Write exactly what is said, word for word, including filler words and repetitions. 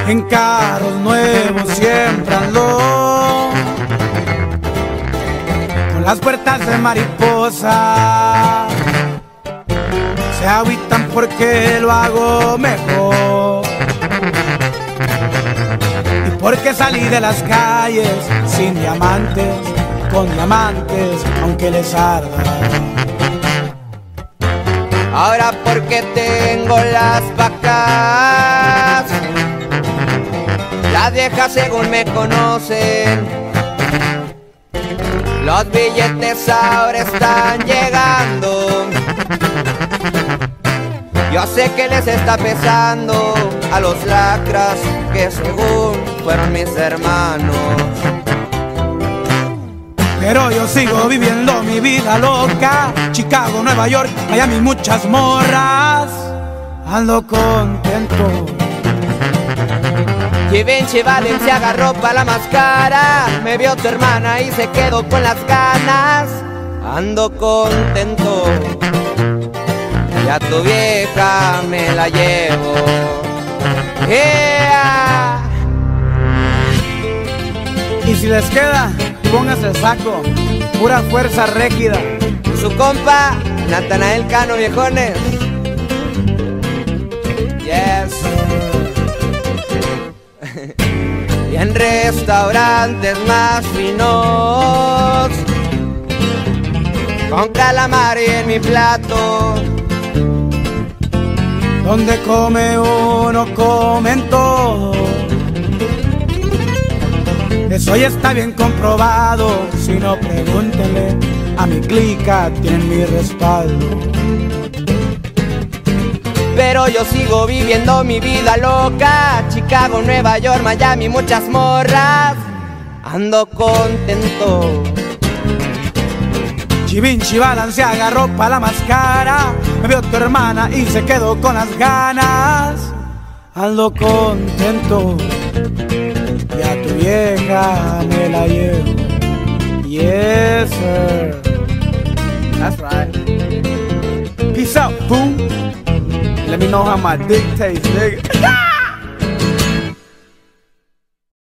En carros nuevos siempre ando, con las puertas de mariposa. Se agüitan porque lo hago mejor, y porque salí de las calles sin diamantes, con diamantes, aunque les arda. Ahora porque tengo las vacas, las viejas según me conocen, los billetes ahora están llegando. Yo sé que les está pesando a los lacras que según fueron mis hermanos. Pero yo sigo viviendo mi vida loca. Chicago, Nueva York, Miami, muchas morras. Ando contento. Givenchy, Balenciaga, ropa la más cara. Me vio tu hermana y se quedó con las ganas. Ando contento. Ya tu vieja me la llevo. Yeah. Y si les queda, pónganse el saco, pura fuerza rígida. Su compa, Natanael Cano, viejones. Yes. Y en restaurantes más finos, con calamar en mi plato, donde come uno, comen todo. Eso ya está bien comprobado. Si no, pregúntenle a mi clica, tienen mi respaldo. Pero yo sigo viviendo mi vida loca. Chicago, Nueva York, Miami, muchas morras. Ando contento. Givenchy, Balenciaga, ropa la más cara. Me vio tu hermana y se quedó con las ganas. Ando contento. Y a tu vieja me la llevo. Yes, sir. That's right. Peace out, boom. Let me know how my dick tastes, nigga.